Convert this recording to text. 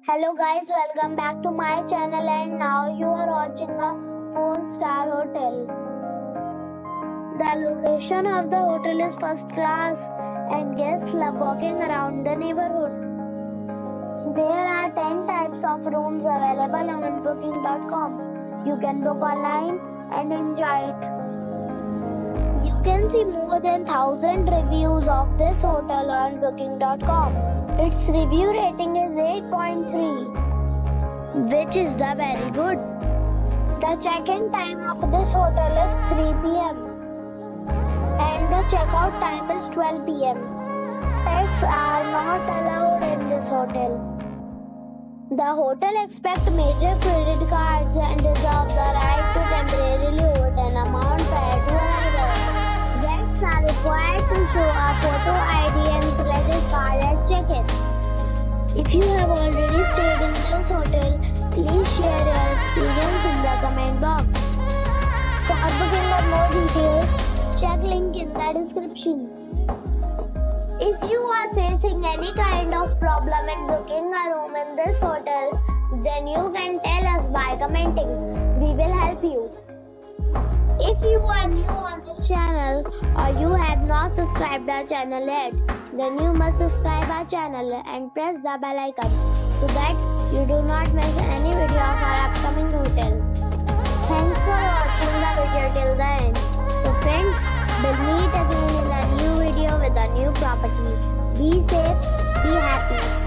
Hello guys, welcome back to my channel and now you are watching a 4-star hotel. The location of the hotel is first class and guests love walking around the neighborhood. There are 10 types of rooms available on booking.com. You can book online and enjoy it. You can see more than 1000 reviews of this hotel on booking.com. Its review rating is 8.3, which is the very good. The check-in time of this hotel is 3 p.m. and the checkout time is 12 p.m. Pets are not allowed in this hotel. The hotel accepts major credit cards and reserves the right to temporarily hold an amount prior to arrival. Guests are required to show a photo ID and credit card at check-in. If you have already stayed in this hotel, please share your experience in the comment box. For booking or more details, check link in the description. If you are facing any kind of problem in booking a room in this hotel, then you can tell us by commenting. We will help you. If you are new on this channel or you have not subscribed our channel yet, then you must subscribe our channel and press the bell icon so that you do not miss any video of our upcoming hotel. Thanks for watching the video till the end. So friends, we'll meet again in a new video with a new property. Be safe, be happy.